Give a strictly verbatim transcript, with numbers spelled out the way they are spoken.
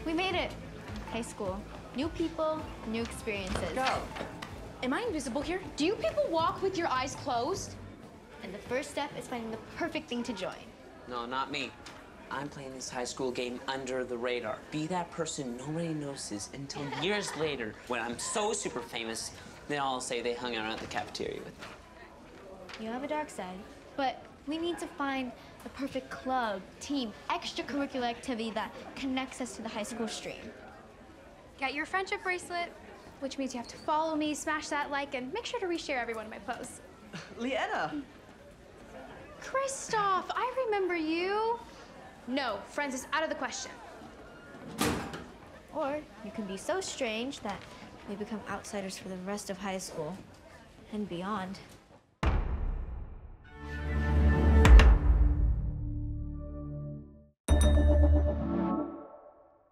We made it. High school. New people, new experiences. Go. Am I invisible here? Do you people walk with your eyes closed? And the first step is finding the perfect thing to join. No, not me. I'm playing this high school game under the radar. Be that person nobody notices until years later, when I'm so super famous, they all say they hung out at the cafeteria with me. You have a dark side, but we need to find the perfect club, team, extracurricular activity that connects us to the high school stream. Get your friendship bracelet, which means you have to follow me, smash that like, and make sure to reshare every one of my posts. Leanna. Kristoff, I remember you. No, friends is out of the question. Or you can be so strange that we become outsiders for the rest of high school and beyond.